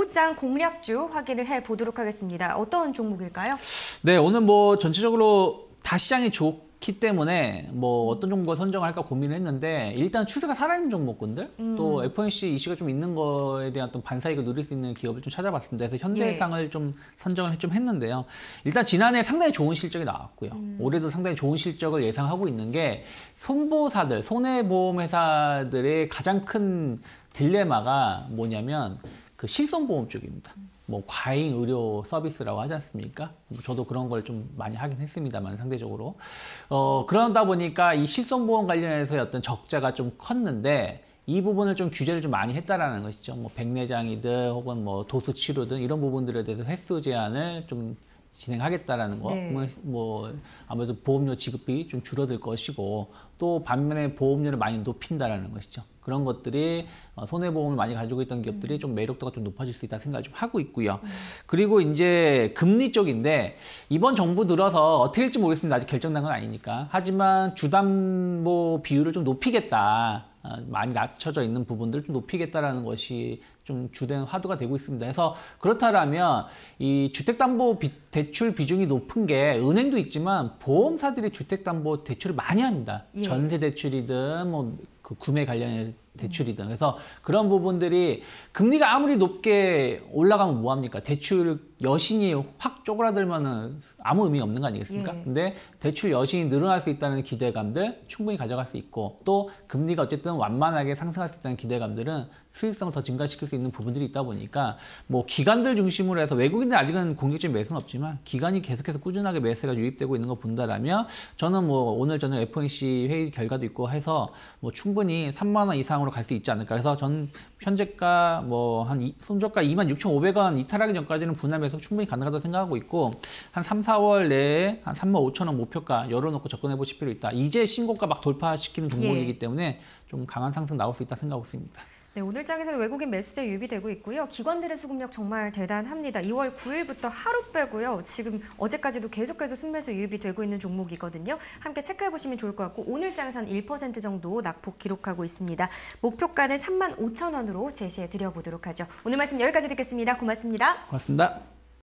메모장 공략주 확인을 해보도록 하겠습니다. 어떤 종목일까요? 네, 오늘 전체적으로 다 시장이 좋기 때문에 어떤 종목을 선정할까 고민을 했는데 일단 추세가 살아있는 종목군들 또 FOMC 이슈가 좀 있는 거에 대한 어떤 반사이익을 누릴 수 있는 기업을 좀 찾아봤습니다. 그래서 현대해상을 좀 선정을 좀 했는데요. 일단 지난해 상당히 좋은 실적이 나왔고요. 올해도 상당히 좋은 실적을 예상하고 있는 게 손보사들, 손해보험회사들의 가장 큰 딜레마가 뭐냐면 그 실손보험 쪽입니다. 과잉 의료 서비스라고 하지 않습니까? 저도 그런 걸 좀 많이 하긴 했습니다만 상대적으로. 그러다 보니까 이 실손보험 관련해서 어떤 적자가 좀 컸는데 이 부분을 좀 규제를 좀 많이 했다라는 것이죠. 백내장이든 혹은 도수치료든 이런 부분들에 대해서 횟수 제한을 좀 진행하겠다라는 거. 네. 아무래도 보험료 지급비 좀 줄어들 것이고 또 반면에 보험료를 많이 높인다라는 것이죠. 그런 것들이 손해보험을 많이 가지고 있던 기업들이 좀 매력도가 좀 높아질 수 있다 생각을 좀 하고 있고요. 그리고 이제 금리 쪽인데 이번 정부 들어서 어떻게 될지 모르겠습니다. 아직 결정난 건 아니니까. 하지만 주담보 비율을 좀 높이겠다. 많이 낮춰져 있는 부분들을 좀 높이겠다라는 것이 좀 주된 화두가 되고 있습니다. 그래서 그렇다면 이 주택담보대출 비중이 높은 게 은행도 있지만 보험사들이 주택담보 대출을 많이 합니다. 예. 전세대출이든 그 구매 관련의 대출이든. 그래서 그런 부분들이 금리가 아무리 높게 올라가면 뭐합니까? 대출 여신이 확 쪼그라들면은 아무 의미 없는 거 아니겠습니까? 예. 근데 대출 여신이 늘어날 수 있다는 기대감들 충분히 가져갈 수 있고 또 금리가 어쨌든 완만하게 상승할 수 있다는 기대감들은 수익성을 더 증가시킬 수 있는 부분들이 있다 보니까 기관들 중심으로 해서 외국인들 아직은 공격적인 매수는 없지만 기관이 계속해서 꾸준하게 매수가 유입되고 있는 거 본다라면 저는 오늘 저녁 FOMC 회의 결과도 있고 해서 충분히 3만 원 이상으로 갈 수 있지 않을까. 그래서 전 현재가 손저가 26,500원 이탈하기 전까지는 분할 매수 충분히 가능하다고 생각하고 있고 한 3, 4월 내에 한 35,000원 목표가 열어놓고 접근해 보실 필요 있다. 이제 신고가 막 돌파시키는 종목이기 때문에 좀 강한 상승 나올 수 있다 생각하고 있습니다. 네, 오늘 장에서는 외국인 매수세 유입이 되고 있고요. 기관들의 수급력 정말 대단합니다. 2월 9일부터 하루 빼고요. 지금 어제까지도 계속해서 순매수 유입이 되고 있는 종목이거든요. 함께 체크해보시면 좋을 것 같고 오늘 장에서는 1% 정도 낙폭 기록하고 있습니다. 목표가는 35,000원으로 제시해드려보도록 하죠. 오늘 말씀 여기까지 듣겠습니다. 고맙습니다. 고맙습니다.